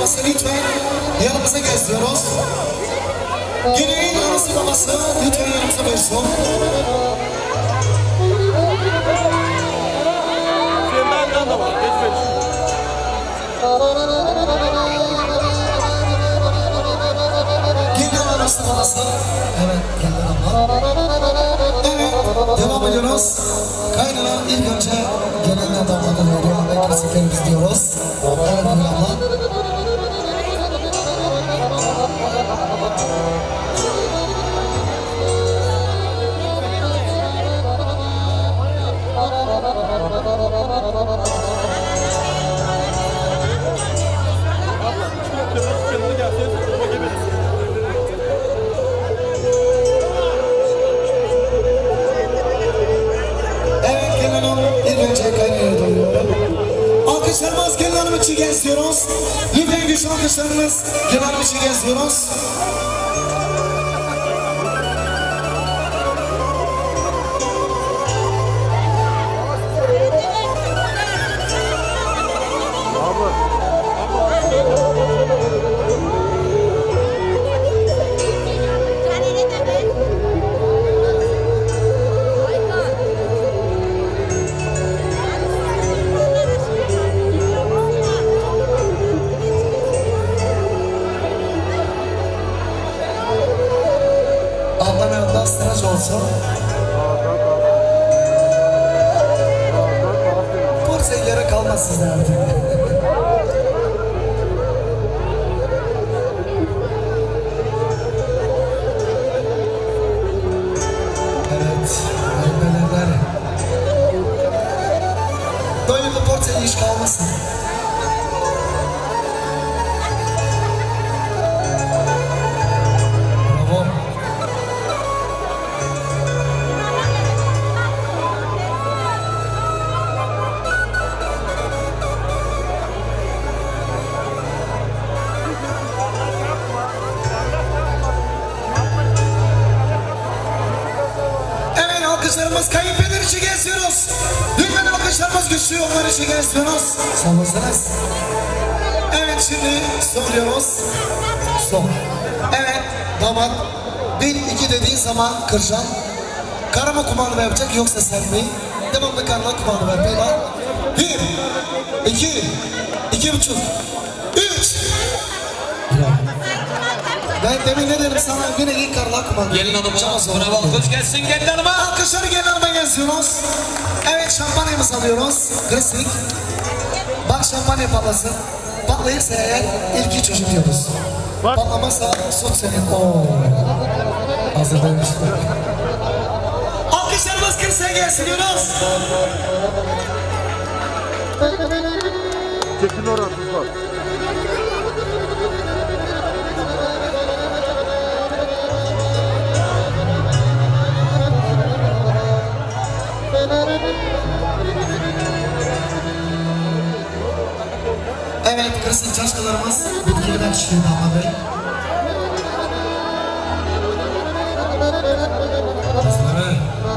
babası lütfen yanımıza gezdiriyoruz. Gelinin anası babası lütfen yanımıza buyursun. Gelinin anası babası. Evet, gelin abla. Evet, devam ediyoruz. Kaynana ilk önce gelinle damadın veriyor ve klasiklerimiz diyoruz. Evet, buyur abla. Alkışlarımız gelin hanım için geziyoruz. Lütfen güçlü alkışlarımız gelin hanım için geziyoruz. Olsun. Porsiye yere kalmaz sizde artık. Evet, öğretmenler. Doyumlu porsiye iş kalmasın. Kayınpeder için geziyoruz. Lütfen alkışlarımız güçlü, onlar için geziyoruz. Sağ olasınız. Evet, şimdi soruyoruz. Son. Evet, damat 1-2 dediğin zaman Kırşan kara mı kumanda yapacak yoksa sen mi? Devamlı karla kumanda ver. Beyler 1, 2, 2,5, 3. Ben demin ne dedim sana, yine ilk karla kumanda. Gelin hanıma, bravo, alkış gelsin gelin hanıma. Alkışları gelin hanıma geziyoruz. Evet, şampanyamızı alıyoruz. Klasik. Bak şampanya patlasın. Patlayırsa eğer ilk çocuk diyoruz. Patlamazsa süt senin. Ooo. Hazırdaymıştım. Alkışlarımız kimseye gelsin diyoruz. Çekin oraya kızlar. Evet, kırsın çalışmalarımız bitkiliden çıkıyor Damla Bey. Kızları.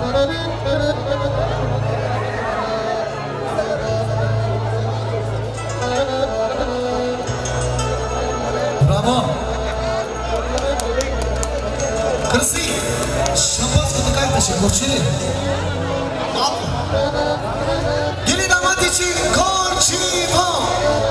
Bravo. Kırsın. Şampaz kutu kaytaşı, Korçeli. Yeni damat için Korçivo.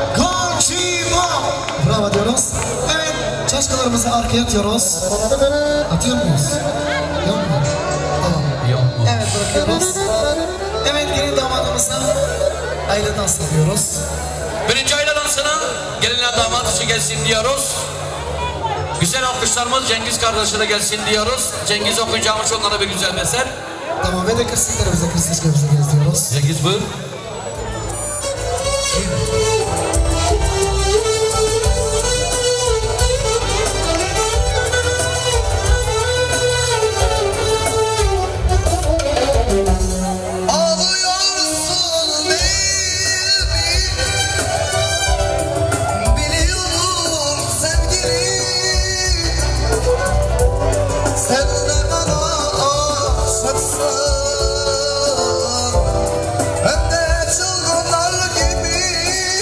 Bravo diyoruz. Evet, çaşkalarımızı arkaya atıyoruz. Atıyor muyuz? Yok mu? Tamam. Evet, bırakıyoruz. Evet, gelin damadımıza aile dans ediyoruz. Birinci aile dansına gelinler damat için gelsin diyoruz. Güzel alkışlarımız Cengiz kardeşe de gelsin diyoruz. Cengiz okuyacağımız onlara bir güzel eser. Tamam, ve de kırsızlarımıza gezdiriyoruz. Cengiz buyur. Hem de çılgınlar gibi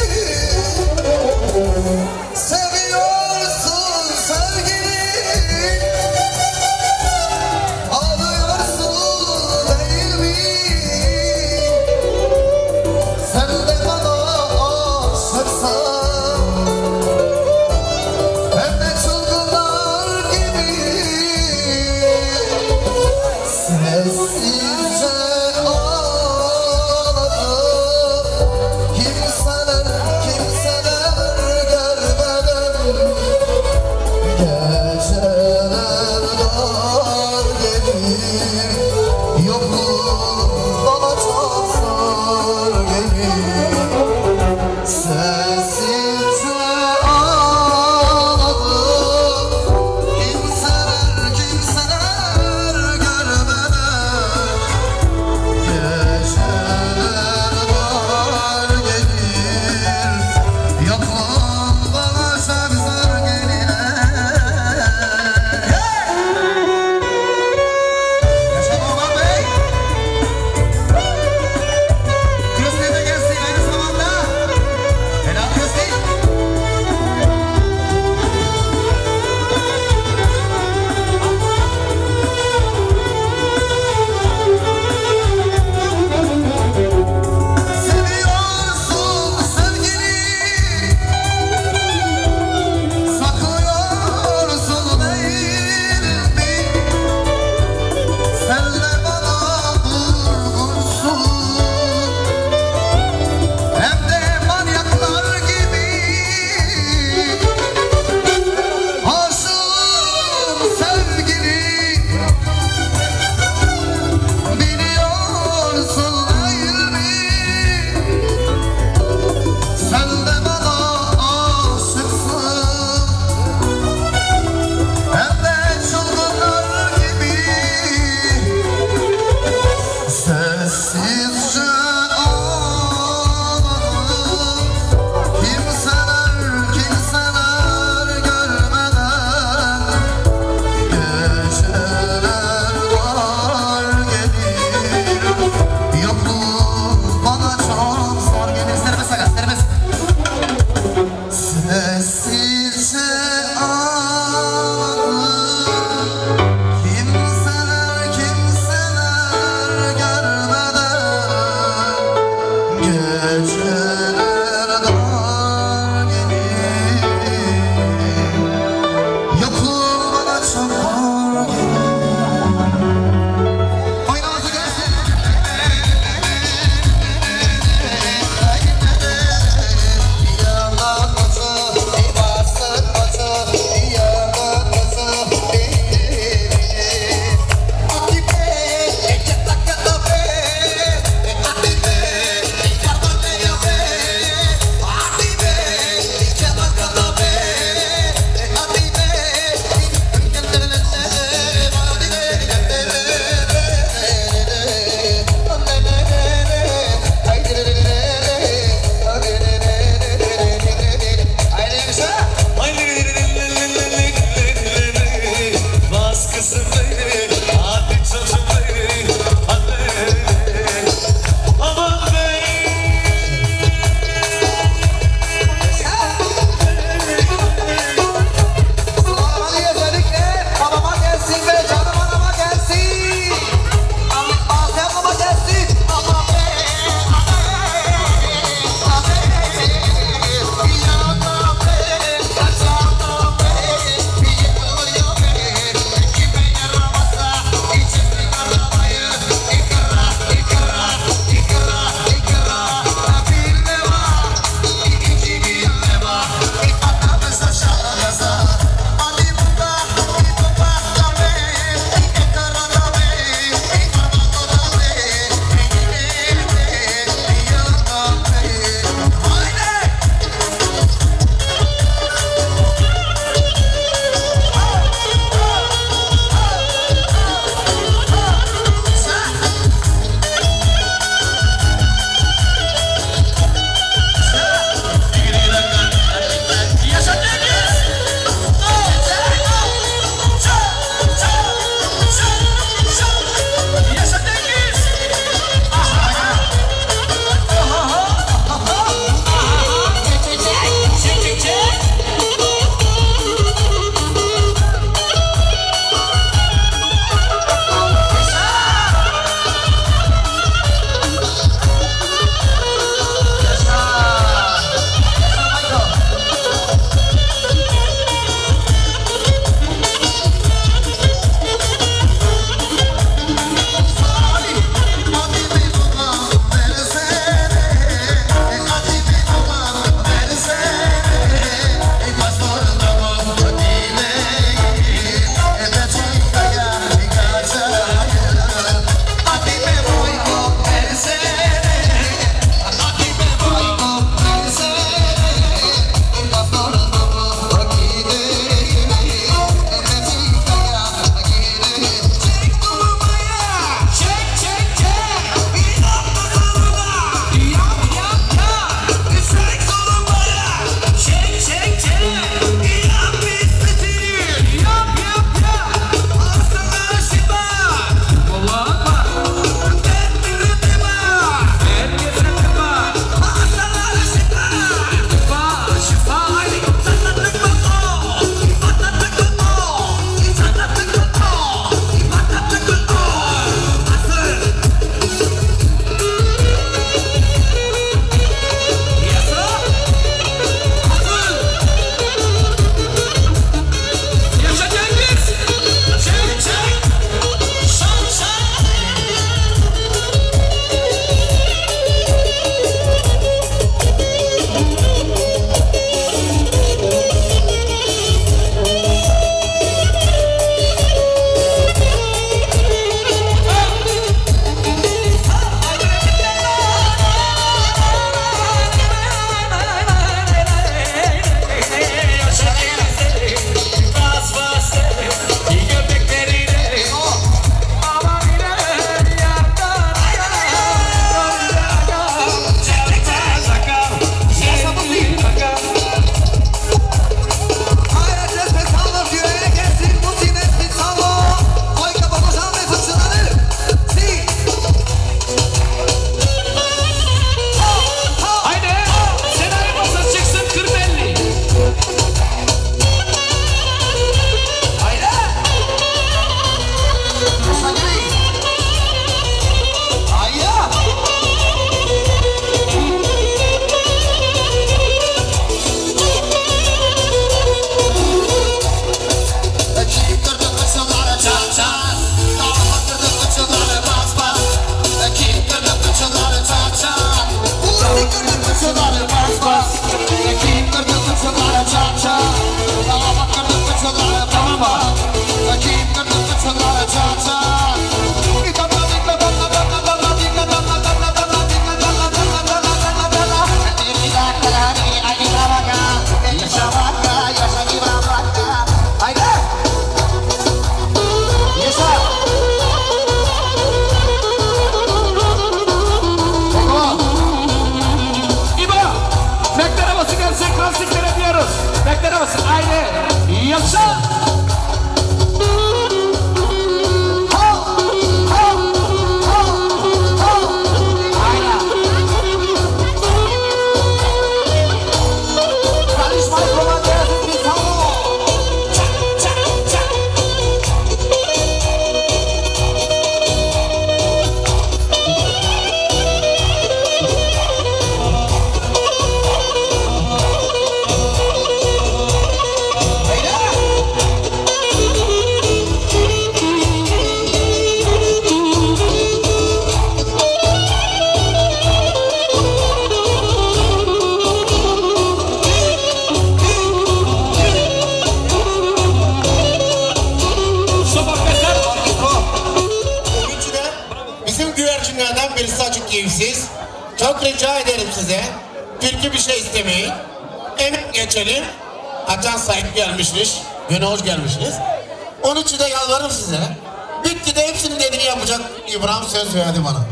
Çok rica ederim size. Türkü bir şey istemeyin. Hemen geçelim. Açan sahip gelmişsiniz. Güne hoş gelmişsiniz. Onun için de yalvarırım size. Bitti de hepsinin dediğini yapacak İbrahim söz verdi bana.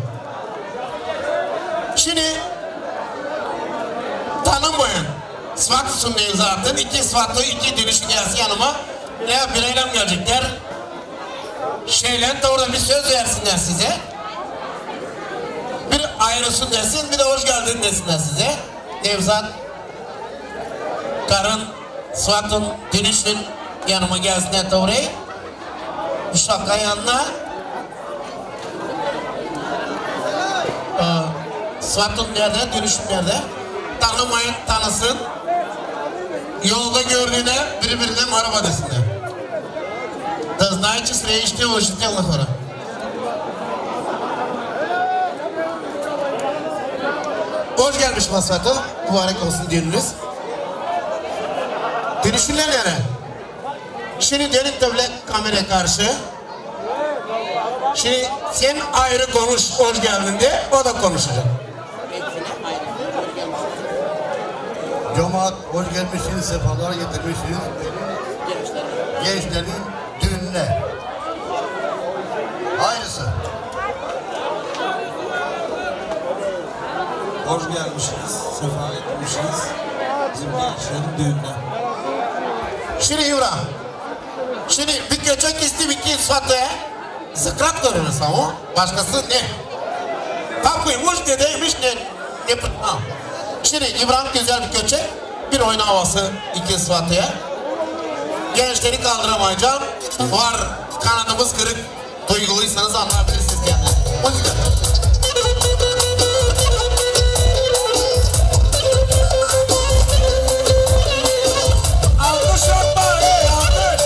Şimdi tanınmayan Sıfatısın zaten. İki sıfatı, iki dönüşü gelsin yanıma. Veya bir eylem gelecekler. Şeyler de orada bir söz versinler size. Bir ayrılsın desin, bir de hoş geldin desinler size. Nevzat, karın, Sıfat'ın, dönüşün yanıma gelsinler de oraya. Uşak'ın yanına. Sıfat'ın nerede, dönüşün nerede? Tanımayın, tanısın. Yolda gördüğüne birbirine merhaba desinler. Да знаете, срещите уважителна хора. Hoş gelmiş Masrato. Mübarek olsun düğününüz. Dönüşünler yani. Şimdi dönüp de bile kameraya karşı. Şimdi sen ayrı konuş, hoş geldin diye, o da konuşacak. Cemaat hoş gelmişsiniz, sefalar getirmişsiniz. Gençlerin düğününe. Aynısı. Hoş gelmişsiniz, sefa etmişsiniz bizim gençlerin düğününe. Şimdi İbrahim, şimdi bir göçek isti bir ki Sıfat'ta zıkrat görürüz ama başkası ne? Kapıymış dedeymiş ne pıtma. Şimdi İbrahim güzel bir göçek, bir oyun havası iki Sıfat'ta. Gençleri kaldıramayacağım. Var kanadımız kırık. Duyguluysanız anlayabilirsiniz kendinizi. Müzik. Alkış yapma. Alkış.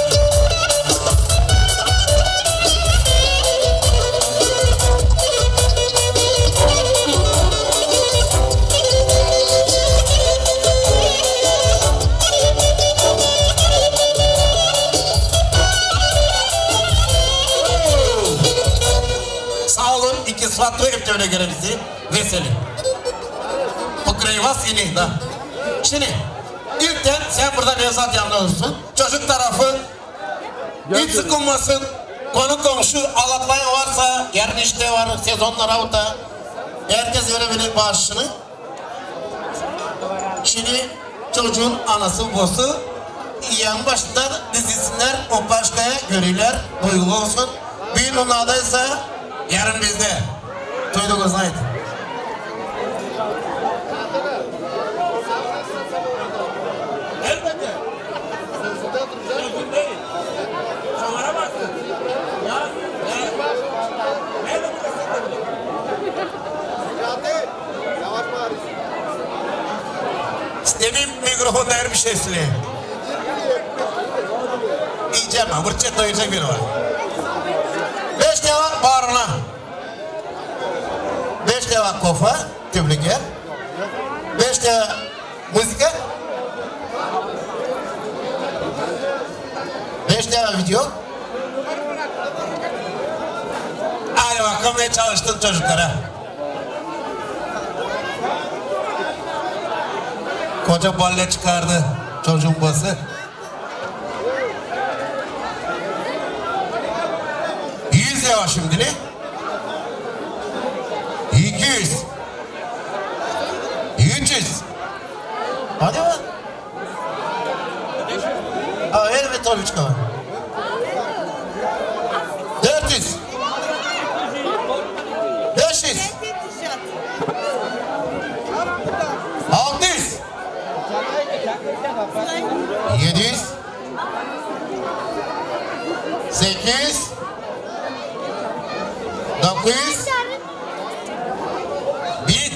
İki Sıfat'ı hep öyle göre bizi veseli. Pıkrayvas ini da. Şimdi ilkten sen burada Nevzat yanında olursun. Çocuk tarafı hiç sıkılmasın. Konu komşu ağlatmayan varsa yarın işte var sezonlara uta. Herkes öyle bilir bağışını. Şimdi çocuğun anası babası yan başında dizilsinler, o başkaya görürler, duygulu olsun. Bir onlardaysa yarın bizde. Duyduğunuz ait. Elbette. Sözünde değil. Kamera baksın. Ya. Nerede Yavaş bari. İstemeyim mikrofonda her bir şey sileyim. İyicem ha, bırçet doyacak biri var. 5 deva bağrına. 5 deva kofa, tüplüke. 5 deva müzika. 5 deva video. bakımla çalıştın çocuklara. Koca balle çıkardı çocuğun bası. 100 ya şimdi ne? 200. 300. Hadi mi? Ha elbette tabii çıkar. 400. 500. 600. 700. 800. 900. 1000.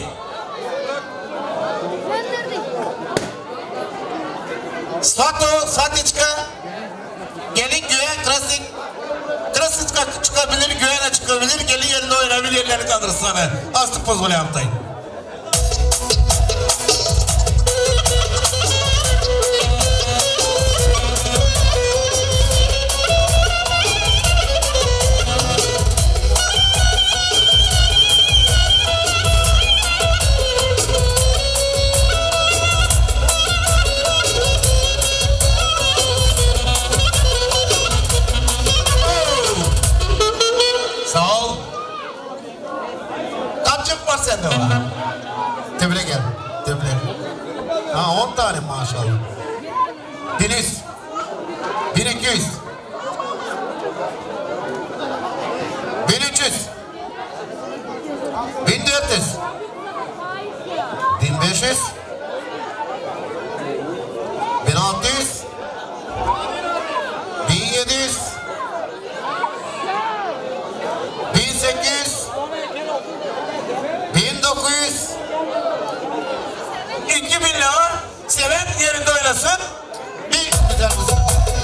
Sato, Satiçka, gelin güven, klasik. Klasik çıkabilir, güvene çıkabilir, gelin yerinde oynayabilir, yerlerini kaldırır sana. Astık pozgolu yaptayım. Sende var. Tebrik gel. Tebrik. Ha 10 tane maşallah. 1100. 1200. 1300. 1400. 1500. 1600. 1700. 1800. 1900. 2000 lira. Seven yerinde oynasın. Bir güzel müzik.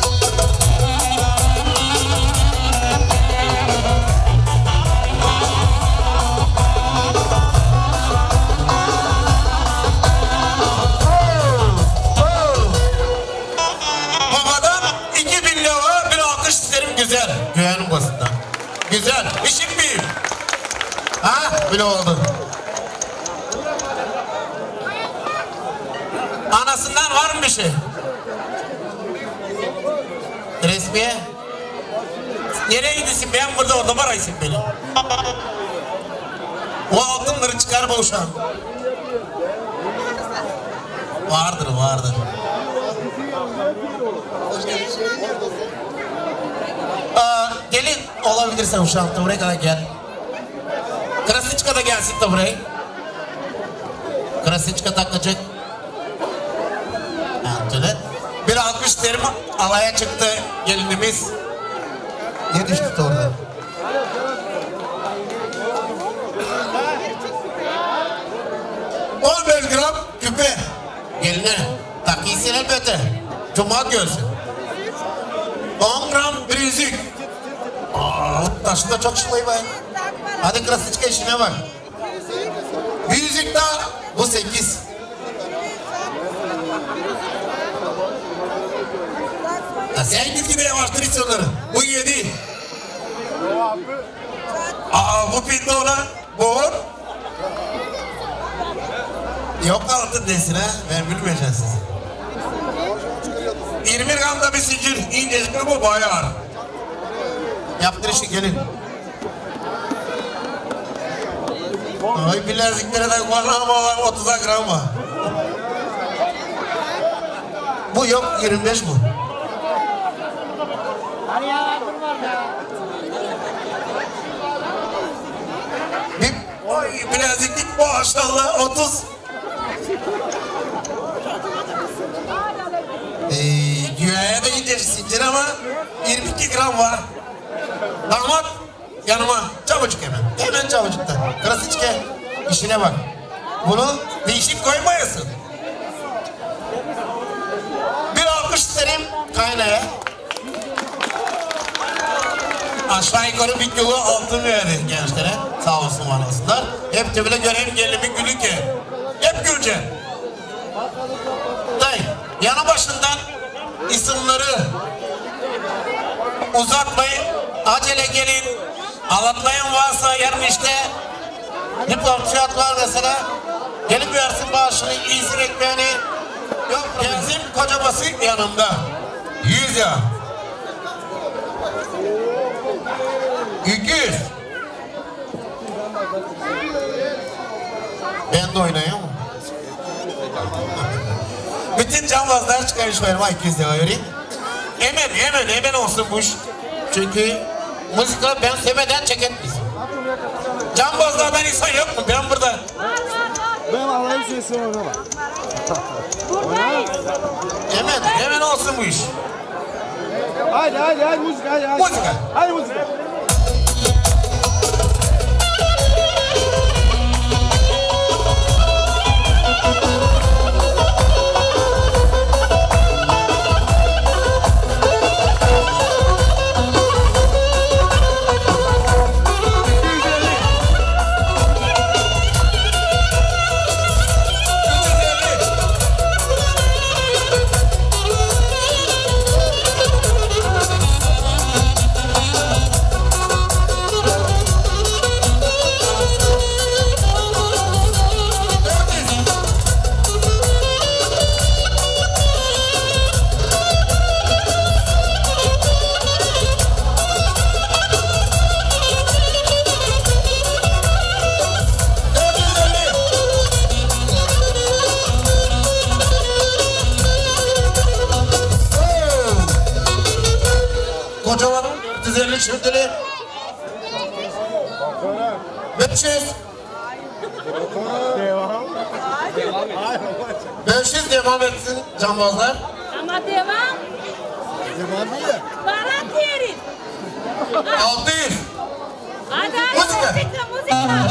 Babadan 2000 lira bir alkış isterim güzel. Güvenin basından. Güzel. İşin büyük. Ha? Bile oldu. Anasından var mı bir şey? Resmiye? Nereye gidiyorsun? Ben burada orada arayısın beni. O altınları çıkar bu uşağım. Vardır, vardır. Gelin olabilirsen uşağım da buraya kadar gel. Krasiçka da gelsin de buraya. Krasiçka takacak. Evet. Bir alkış derim, alaya çıktı gelinimiz. Ne düştü orada? ...15 gram küpe. Geline takıyısın elbette. Cuma görsün. 10 gram bilezik. Taşı da çok şılayı var. Hadi Krasiçka işine bak. Bilezik daha bu 8. Sen gitgide yavaştırırsın onları. Bu 7. Bu pinde olan boğur. Yok altın desin ha. Ben bilmeyeceğim sizi. 20 gram da bir zincir. İncecik bu bayağı. Yaptırışı gelin. Ay bileziklere de kullanma 30 gram var. Bu yok 25 bu. Bileziklik maşallah 30. Güveye de incesindir ama 22 gram var. Damat yanıma çabucak hemen. Hemen çabucakta. Krasiçka işine bak. Bunu değişik koymayasın. Bir alkış isterim kaynaya. Aşağı yukarı 1 kilo altın verdi gençlere. Sağ olsun var olsunlar. Hep de bile gören gelimi gülü ki. Hep gülce. Dayı yanı başından isimleri uzatmayın. Acele gelin. Anlatmayın varsa yarın işte diplom fiyat var mesela. Gelip versin bağışını, iyisin ekmeğini. Yok benzin kocabası yanımda. 100 ya. 200. Ben de oynayayım mı? Bütün cambazlar çıkarışmayalım. 200 lira vereyim. Hemen olsun bu iş. Çünkü müzikler ben sevmeden çeketmiz. Cambazlardan insan yok mu? Ben burada. Ben alayım sesini oynama. Hemen olsun bu iş. Haydi müzik hadi. Müzika. Hadi müzik. Kocaman 450 şimdili 500 500 devam etsin cambazlar. Ama devam. Devam iyi ya. Barat yeriz. 600 Hadi Müzika. müzika.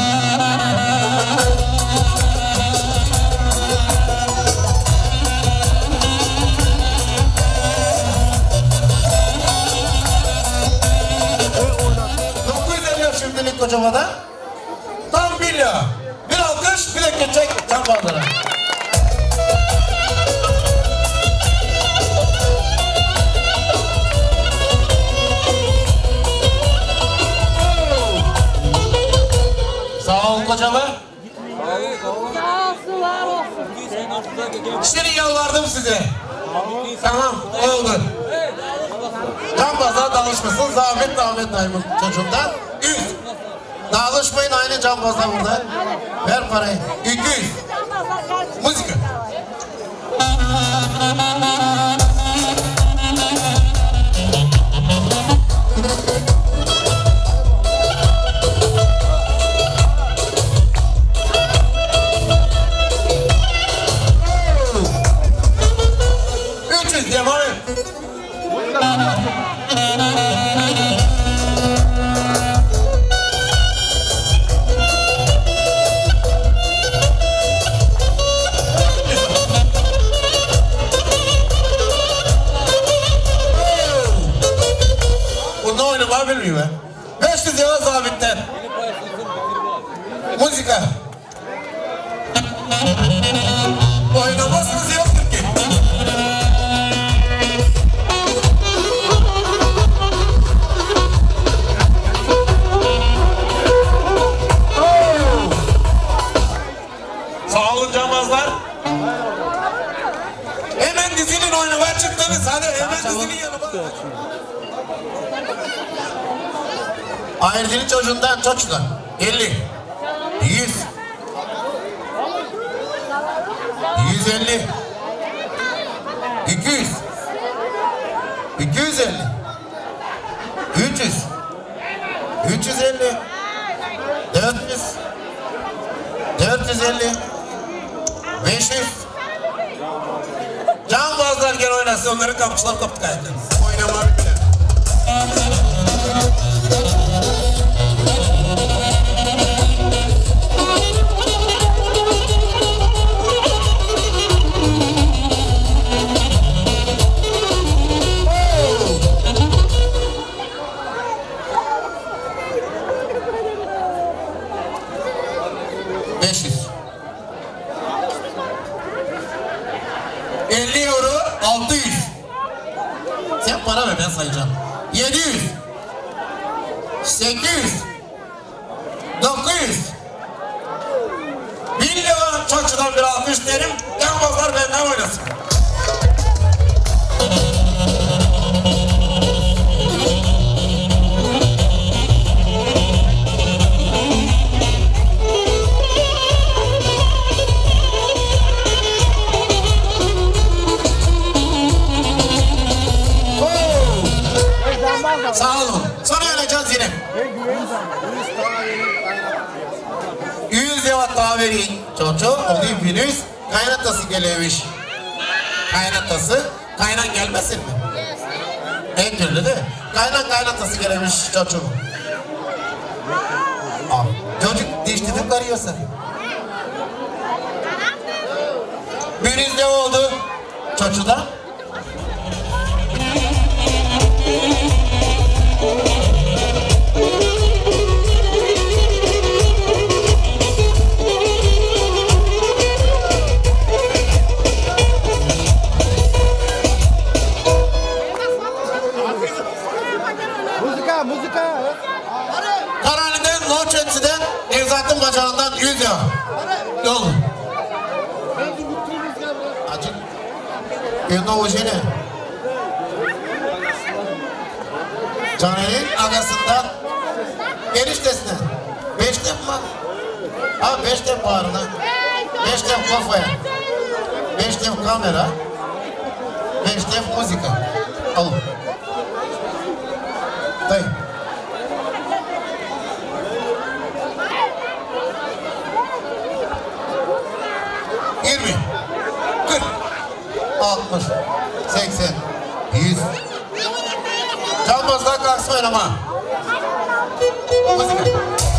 Şimdilik Kocama'da tam 1 lira. Bir alkış, bir de geçecek cambazlara. Sağ olun Kocama. Sağ olsun, var olsun. Şimdi yalvardım size. Tamam, oldu. Cambazlar dağılışmasın. Zahmet Naim'in çocuğundan. 100. Dağılışmayın aynı cambazlar burada. Ver parayı. 200. Müzika. Devam et. Bunda oynamayı bilmiyor be. 500 lira zabitten. Müzika. Oynamazsınız yoktur ki. Sağ olun cambazlar. Hemen dizinin oynamaya çıktınız. Hadi hemen dizinin yanıma. Ayrıca çocuğundan çocuklar. 50. 100. 150. 200. 250. 300. 350. 400. 450. 500. Cambazlar gel oynasın. Onların kapıçılar kapı kaydı. Oynama bile. €50, 600. Sen para ver ben sayacağım. 700. 800. 200. 1000 lira çocuktan bir alkış derim. Yanmazlar benden oynasın. Sağ olun. Sonra yanacağız yine. 100 lira daha vereyim. Çocuğu olayım Venüs. Kaynatası geliyormuş. Kaynatası. Kaynan gelmesin mi? En türlü değil mi? Kaynatası geliyormuş çocuğu. Al. Çocuk diştirip karıyorsa. Venüs ne oldu? Çocuğda. Müzika. Karanlı'dan, Noçetsi'den, Nevzat'ın bacağından 100 lira. Yol. Acık. Yolda o şey ne? Caner'in agasından eniştesine 5 tem var. Ha 5 tem bağrına, 5 tem kafaya, 5 tem kamera, 5 tem müzika. Alın. Dayı. Yirmi, 40, 60, 80, 100. Çalmazdan kalksın oynama. Müzik.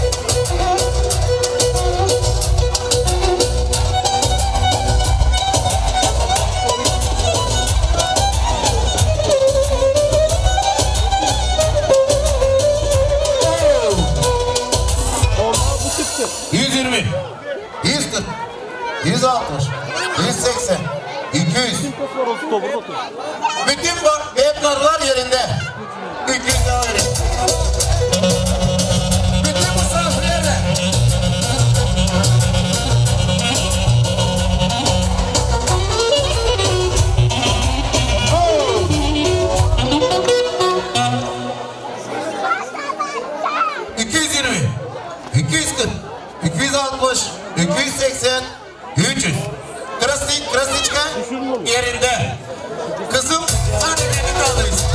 Bu 120, 140, 160, 180, 200. Bütün weblarlar yerinde. 200 daha verin. Bütün misafirlerle. ...220, 240, 260, 280, 300. Krasiçka yerinde. Kızım sana beni kaldırız.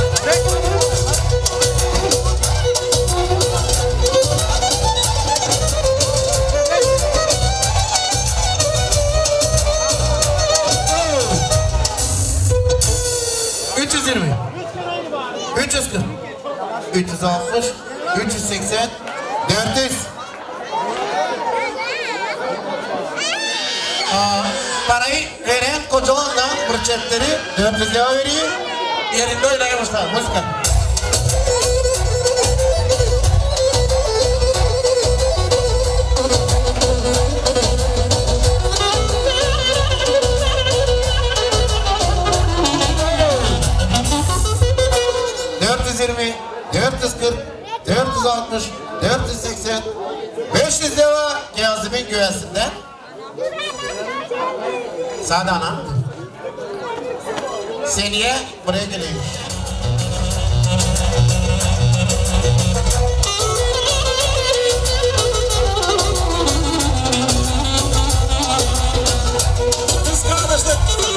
320, 340, 360, 380, 400. Parayı veren kocamandan fırçetleri 400 lira veriyor. Yerinde oynayamışlar. Müzika. ...420, 440, 460, 480, 500 lira Kazım'ın güvesinden. Sade anam. Seneye buraya geleyim. Kız kardeşler.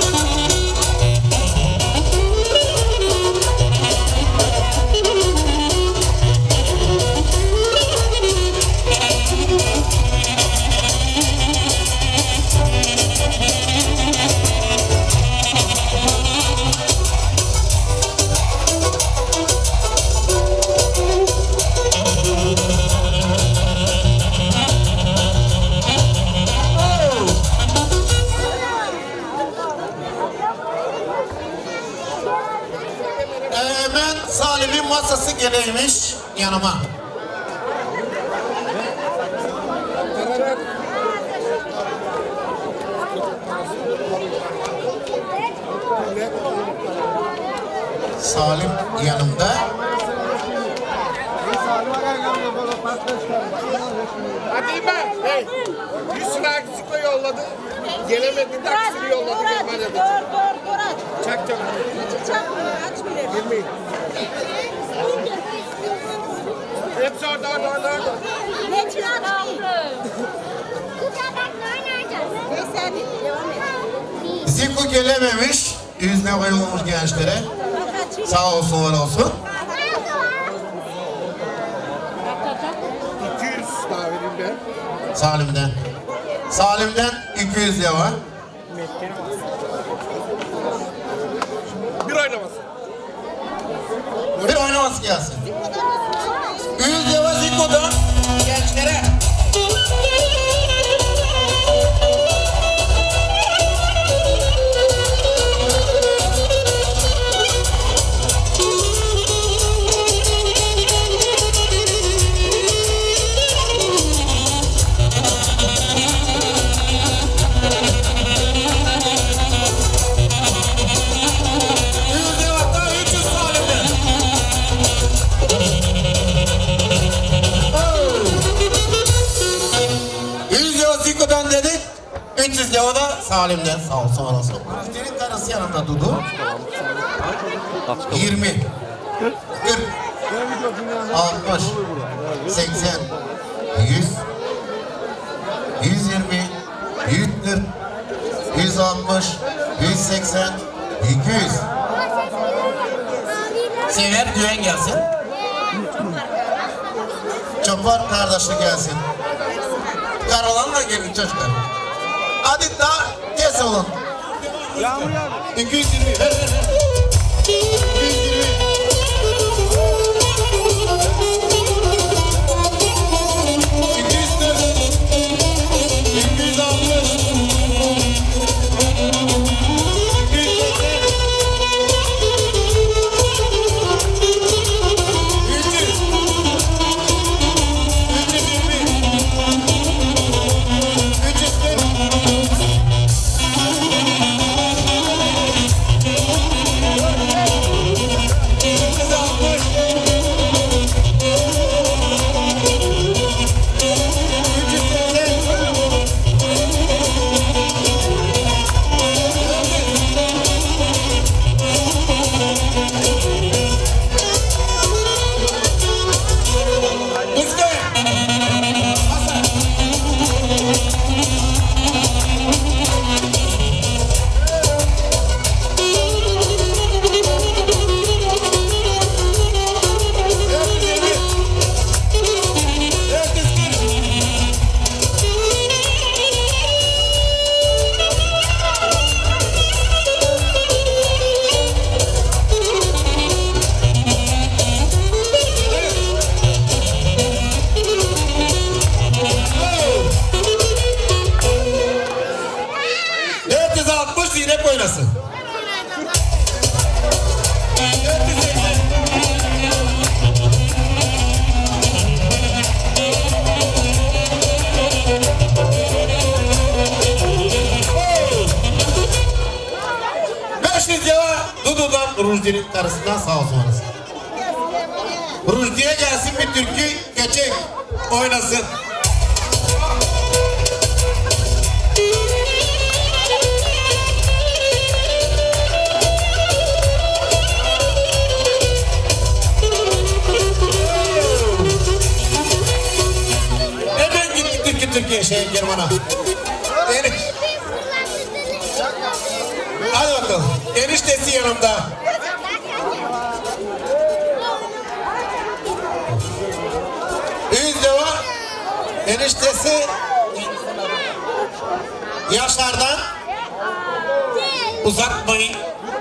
Salim'in masası geleymiş yanıma. Salim yanımda. Hadi ben. Hey. 100 lira aksikle yolladı. Gelemedi taksini yolladı. Dur aç. Çak. Çakmıyor aç bile. Girmeyin. Hepsi orada. Ne çıraktı? Neyse hadi devam et. Ziko gelememiş. Yüzüne koyulmuş gençlere. Sağ olsun var olsun. 200 daha vereyim ben. Salim'den 200 lira var. Bir oynamasın. Bir oynaması gelsin. 100 lira var Ziko'dan gençlere. Dedik. 300 lira da Salim'den sağ olsun orası. Müşterinin karısı yanında Dudu. 20 40 60 80 100 120 140 160 180 200 Sever Güven gelsin. Çopar kardeşi gelsin. Karalanla gelin çocuklar. Hadi daha tez olun. 220 ver. 220. 460 yine oynasın. Dudu'dan Rujdi'nin karısından sağ olsun orası. Rujdi'ye gelsin bir türkü geçecek oynasın. Hemen gitti Türkiye German'a. Hadi bakalım. Eniştesi yanımda. Yüzde var. Eniştesi Yaşar'dan uzatmayın.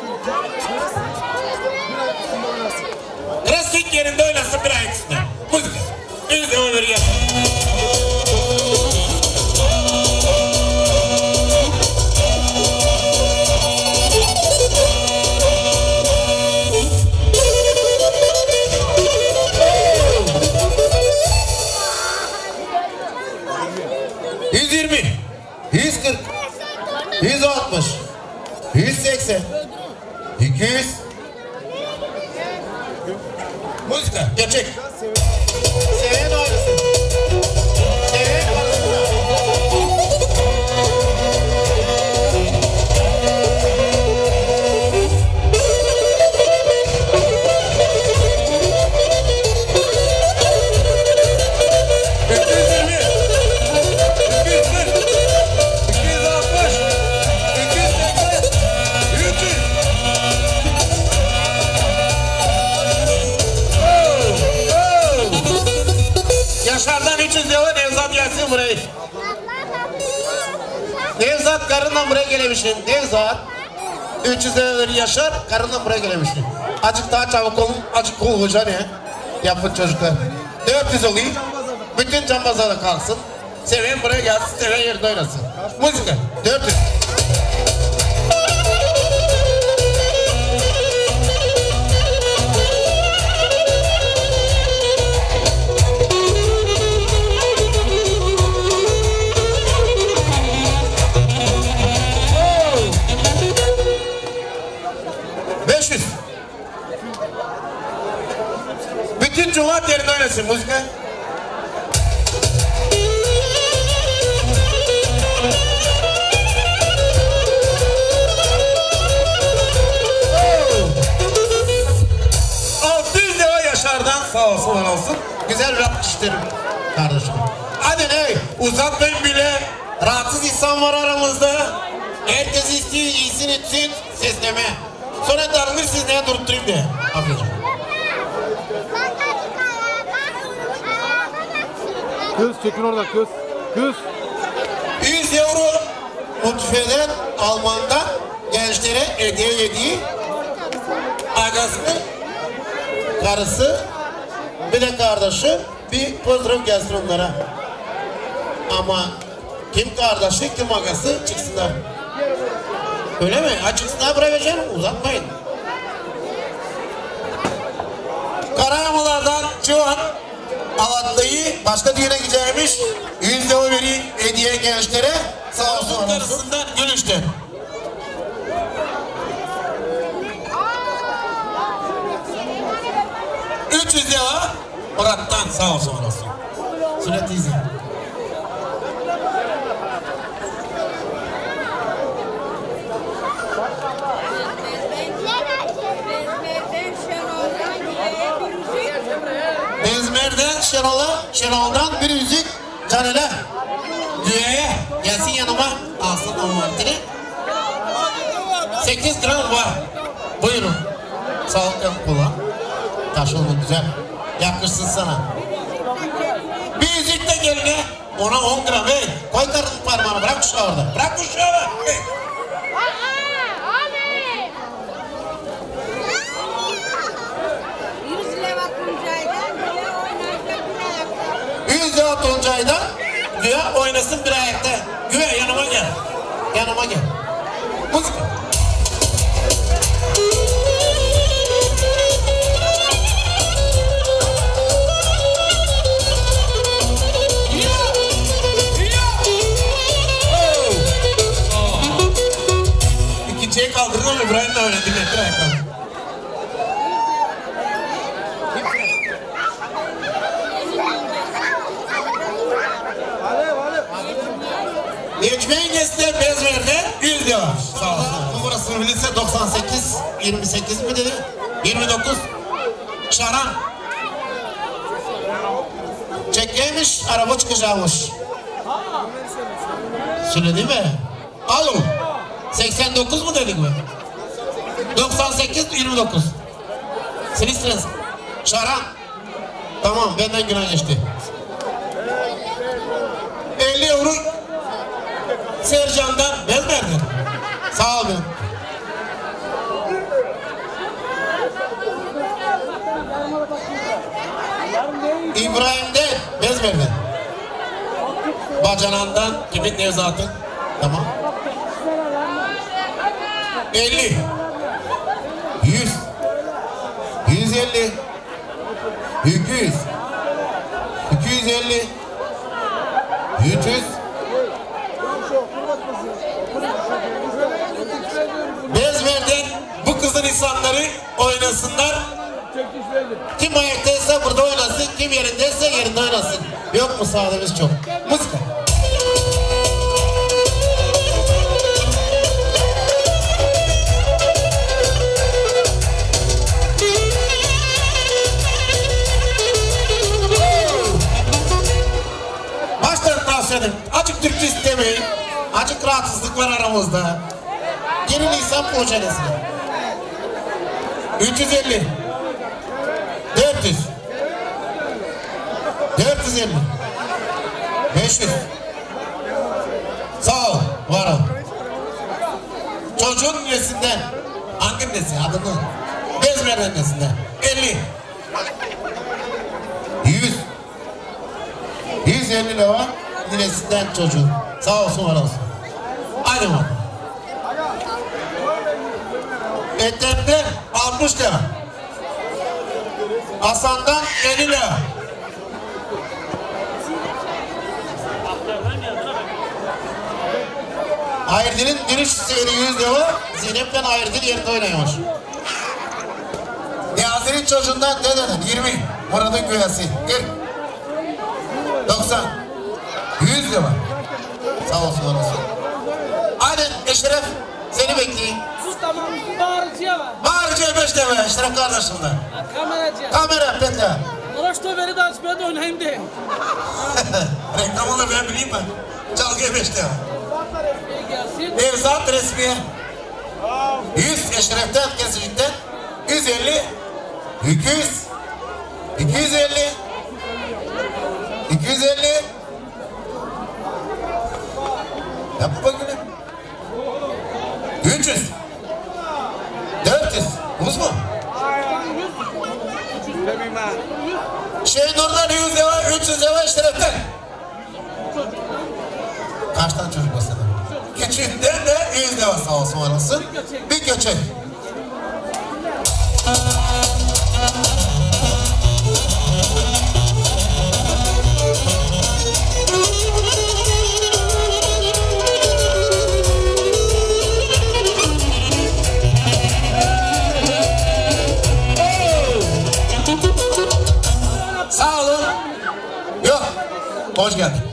Klasik yerinde oynasın bir ay üstüne. Müzik. Yüzde olur ya. ...120, 140, 160, 180, 200... Müzika, gerçek. Seven oynasın. Yaşar'dan 300 lira Nevzat gelsin burayı. Nevzat karından buraya gelemişsin. Nevzat 300 lira Yaşar karından buraya gelemişsin. Azıcık daha çabuk olun, azıcık kol hoca ne? Yapın çocuklar. 400 olayım. Bütün cambazlar kalksın. Seven buraya gelsin, seven yerinde oynasın. Müzika 400. Bütün Cuma yerinde oynasın müzika. Yaşar'dan sağ olsun var olsun. Güzel rap işlerim kardeşim. Hadi ne uzatmayın bile. Rahatsız insan var aramızda. Herkes istiyor iyisini için sesleme. Sonra darılır siz neye durup durayım diye. Aferin. Kız çekin orada kız. Kız. 100 euro mutfeden Alman'dan gençlere hediye yediği agası, karısı, bir de kardeşi bir pozdrav gelsin onlara. Ama kim kardeşi kim agası çıksınlar. Öyle mi? Ha çıksınlar buraya vereceğim. Uzatmayın. Karayamalardan Civan Avatlıyı başka düğüne gidecekmiş. 100 euro veri hediye gençlere. Sağ olsun karısından gülüştü. $300 Murat'tan sağ olsun orası. Sünnet izin. Bezmer'den Şenol'dan bir yüzük Canel'e düğeye gelsin yanıma alsın o martini. 8 gram var. Buyurun. Sağlıklı kullan. Taşılma güzel. Yakışsın sana. Bir yüzük de geline. Ona 10 gram hey. Koy karının parmağını bırak uşağı orada. Bırak uşağı. Hey. 100 lira Tuncay'dan güya oynasın bir ayakta. Güya yanıma gel. Yanıma gel. Müzik. İkinciye kaldırdın mı? İbrahim de öyle dinlettir ayaklarını. Necmiye Gesler Bezmer'de 100 lira. Sağ olsun. Numarasını bilirse 98, 28 mi dedi? 29. Şaran. Çekkeymiş, araba çıkacakmış. Söyledi mi? Alo. 89 mu dedik mi? 98, 29. Silistrens. Şaran. Tamam, benden günah geçti. 50 euro. Sercan'dan Bezmer'den. Sağ olun. İbrahim'den Bezmer'den. Bacanan'dan Kibrit Nevzat'ın. Tamam. 50 100 150 200 250 300 Bezmer'den bu kızın insanları oynasınlar. Kim ayaktaysa burada oynasın, kim yerindeyse yerinde oynasın. Yok müsaademiz çok. Müzik. Baştan tavsiye ederim. Açık Türkçe istemeyin. Açık rahatsızlık var aramızda. Gelin insan projesine. 350 400 450. 500. Sağ ol, var ol. Çocuğun nesinden? Hangi nesi? Adını? Bezmer'den nesinden? 50. 100. 150 lira nesinden çocuğun. Sağ olsun, var olsun. Aynı mı? Etlerden 60 lira. Hasan'dan 50 lira. Hayırdil'in giriş seyri 100 lira. Zeynep'ten Hayırdil yerinde oynuyormuş. Niyazi'nin çocuğundan dededen 20. Murat'ın güvesi 40. 90. 100 lira. Sağ olsun, orası. Aynen Eşref, seni bekleyeyim. Sus tamam, bağırıcıya var. Bağırıcıya 5 lira Eşref kardeşimden. Kameracıya. Kamera Petra. Uğraştı veri de açmaya da oynayayım diye. Reklam olur ben bileyim ben. Çalgıya 5 lira. Gelsin. Nevzat resmiye. 100 Eşref'ten kesicilikten. 150. 200. 250. 250. Yap bakayım. 300. 400. Uz mu? Nur'dan 100 lira, 300 lira Eşref'ten. Kaçtan çocuk basadı? Küçüğünden de 100 lira sağ olsun, var olsun. Bir göçek. Sağ olun. Yok. Hoş geldin.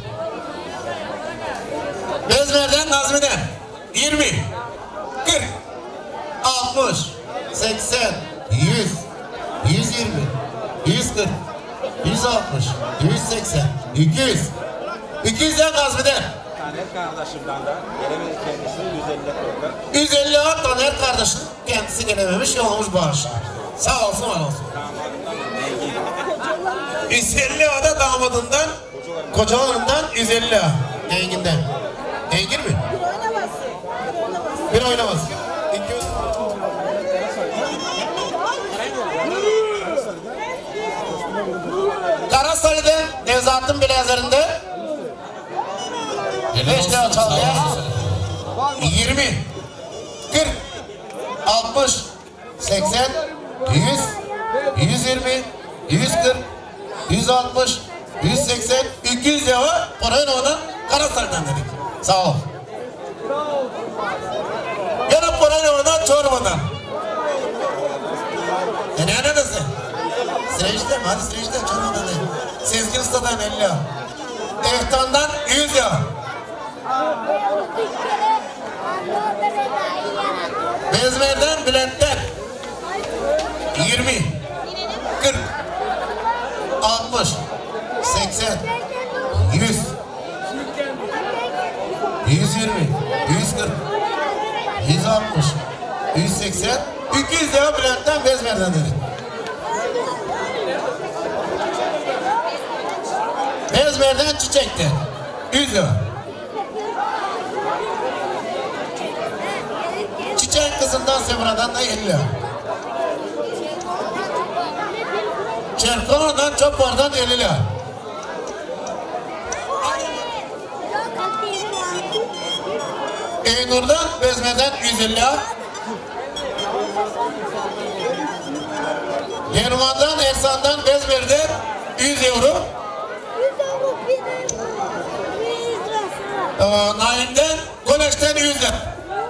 Bezmer'den Nazmi'den 20, 40, 60, 80, 100, 120, 140, 160, 180, 200. 200'den Nazmi'den. Taner kardeşimden de gelemedi kendisi 150 koydu. 150 at Taner kardeşim kendisi gelememiş, yolumuz bağışlar. Sağ olsun, var olsun. 150 ada damadından, kocalarından 150 lira. Engin'den. Engin mi? Bir oynamaz. 200. Karasali'de Nevzat'ın bilezerinde 5 lira çalmaya 20, 40, 60, 80, 100, 120, 140, 160, 180, 200 lira parayla ona Karasali'den dedik. Sağ ol. Yarın parayla ona Çorum'dan. Neredesin? Seyircide mi? Hadi seyircide Çorum'dan değil. Sezgin Usta'dan 50 lira. Eftan'dan 100 lira. Bezmer'den Bülent'ten 20, 40, 60, 80, 100, 120, 140, 160, 180, 200 lira Bülent'ten Bezmer'den dedik. Bezmer'den Çiçek'ten 100 lira. Çiçek kızından Semra'dan da 50 lira. Çerkova'dan Çoplar'dan 50 lira. Eynur'dan Bezmer'den 150 lira. Yerman'dan Ersan'dan Bezmer'den 100 euro. Naim'den Koleş'ten 100 lira.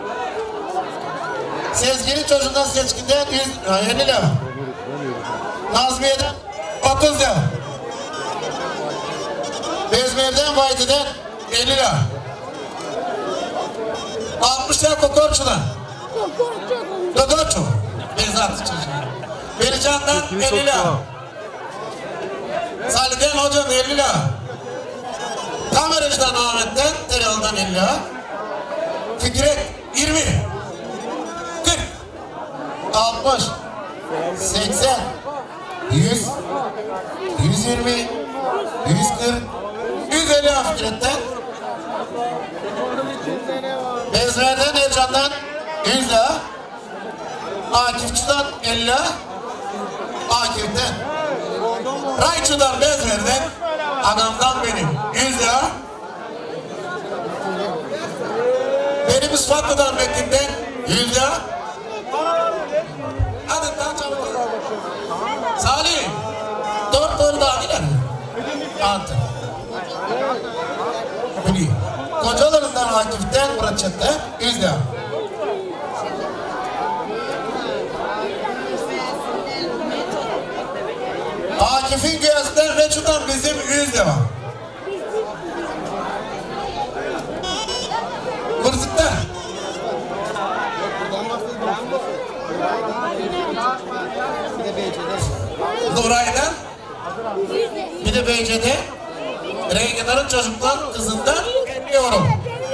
Sezgin'in çocuğundan Seçkin'den 50 lira. Nazmiye'den 30 lira. Bezmer'den Vaydi'den 50 lira. 60 lira Kokorçu'dan. Kokorçu. Bezatlı çocuğu. Berican'dan 50 lira. Salih'den Hoca'dan 50 lira. Kameracı'dan Ahmet'ten Tereyağı'dan 50 lira. Fikret 20, 40, 60, 80, 100, 100, 120, 140, 150 Fikret'ten. Bezver'den Ercan'dan 100 lira. Akifçi'den 50 lira. Akif'ten. Rayçı'dan Bezver'den adamdan benim 100 lira. Benim Isfatlı'dan Metin'den 100 lira. Hadi daha çabuk. Salih. 4 doğru daha gider mi? Antı. Bili. Kocalarından Akif'ten Muratçat'ta 100 lira. Akif'in gözünden Reçu'dan bizim 100 lira. Mırzık'ta. Nuray'dan. Bir de Beyce'de. Renginar'ın çocuktan, kızından yorum.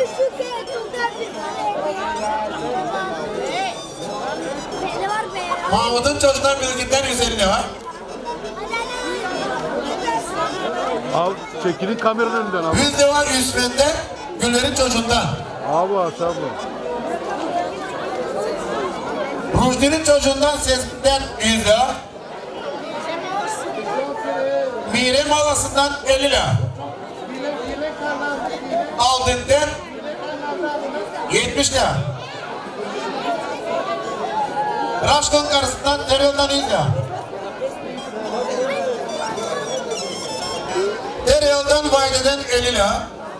Mahmut'un çocuktan bilginden 150 lira. Abi çekilin kameranın önünden abi. 100 lira Yusuf'den, Güller'in çocuğundan. Abi aşağı bu. Rujdi'nin çocuğundan Sezgin'den 100 lira. Mire Malası'ndan 50 lira. Aldın'dan 70 lira. Raşkon karısından Tereyol'dan 100 lira. Tereyol'dan Vayde'den 50 lira.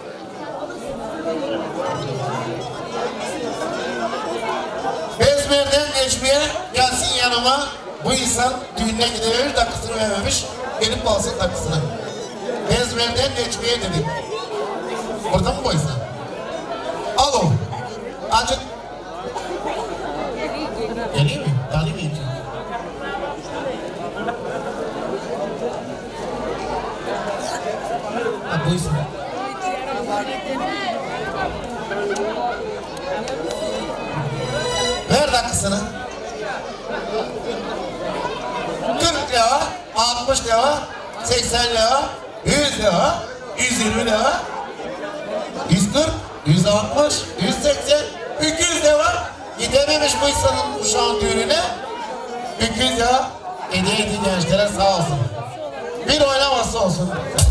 Bezmer'den Necmiye gelsin yanıma. Bu insan düğüne gidebilir, takısını vermemiş. Gelip alsın takısını. Bezmer'den Necmiye dedik. Burada mı bu insan? Alo. Acık. Geleyim mi? Geleyim mi? Ha bu insan. Ver takısını. 40 lira, 60 lira, 80 lira, 100 lira, 120 lira, 140, 160, 180, 200 lira var. Gidememiş bu insanın uşağın düğününe. 200 lira hediye edin gençlere sağ olsun. Bir oynaması olsun.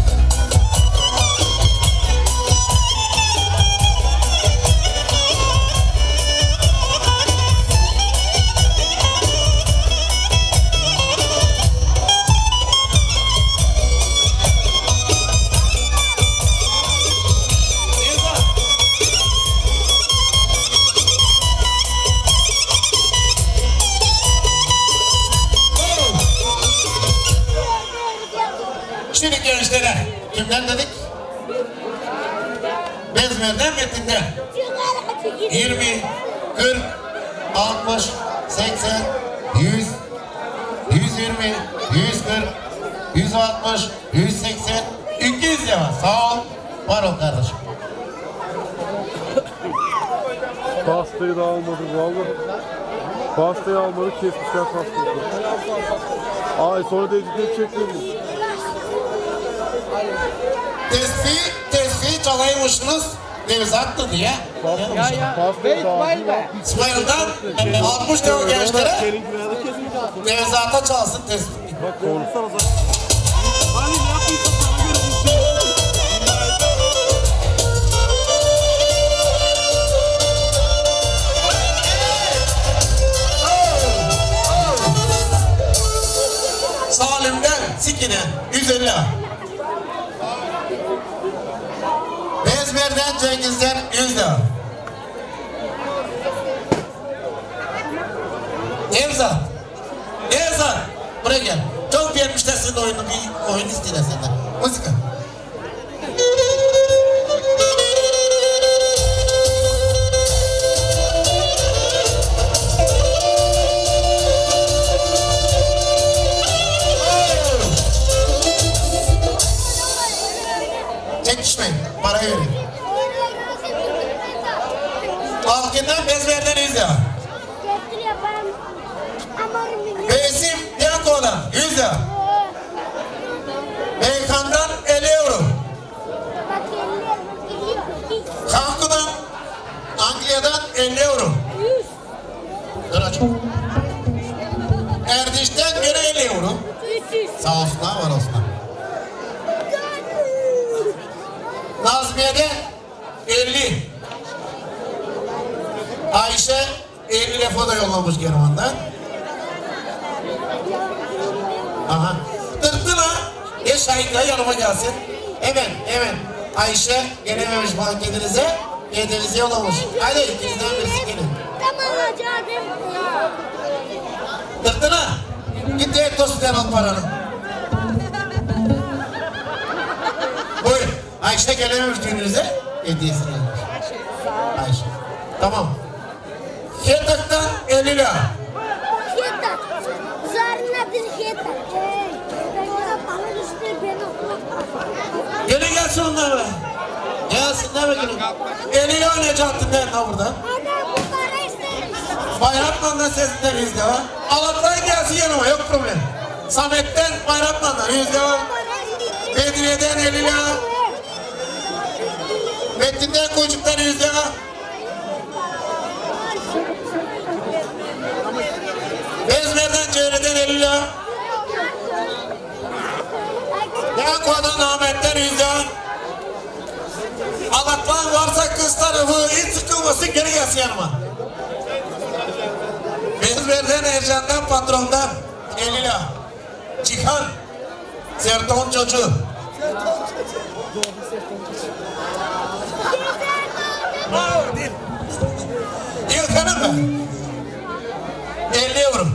Şimdi gençlere kimden dedik? Bezmer'den Metin'den 20, 40, 60, 80, 100, 120, 140, 160, 180, 200 lira. Sağ ol, var ol kardeşim. Pastayı da almadık vallahi. Pastayı almadık, kesmişler pastayı. Ay sonra da editleri çekmiyoruz. Tesbih çalaymışsınız Nevzat'tı diye. İsmail'den 60 lira gençlere Nevzat'a çalsın tesbih. Bak konuşsana zaten. Hani ne yapıyorsa sana göre Salim'den Siki'ne 150 lira. Bezmer'den Cengiz'den 100 lira. Nevzat. Nevzat. Buraya gel. Çok beğenmişler senin oyunu. Bir oyun istiyorlar senden. Müzika. Çekişmeyin. Parayı verin. Halkından Bezmer'den 100 lira. Besim Diyakoğlan 100 lira. Antalya'dan 50 euro. Dur açım. Erdiş'ten gene 50 euro. Sağ olsunlar, var olsunlar. Nazmiye'de 50. Ayşe 50 lafı da yollamış German'dan. Aha. Tırtıla. Şahitler yanıma gelsin. Hemen. Ayşe gelememiş falan kendinize. Kendinize yollamış. Hadi ikinizden birisi gelin. Tamam hocam. Tırtıla. Git de tosten al paranı. Buyur. Ayşe gelememiş düğününüze. Hediyesini almış. Ayşe. Tamam. Yetak'tan 50 lira. Yetak. Zarına bir yetak. Gelin gelsin onlar be. Gelsinler be gelin. 50 lira oynayacaktın ben de burada. Bayratman'dan sesinden 100 lira. Alatlar gelsin yanıma, yok problem. Samet'ten Bayratman'dan 100 lira. Bedriye'den 50 lira. Metin'den Kocuk'tan 100 lira. Bezmer'den Cevri'den 50 lira. Yakua'dan Ahmet'ten 100 lira. Alatlar varsa kız tarafı hiç sıkılmasın, geri gelsin yanıma. Bezmer'den Ercan'dan patrondan 50 lira. Cihan Serton çocuğu. İlkan'ım ben 50 euro.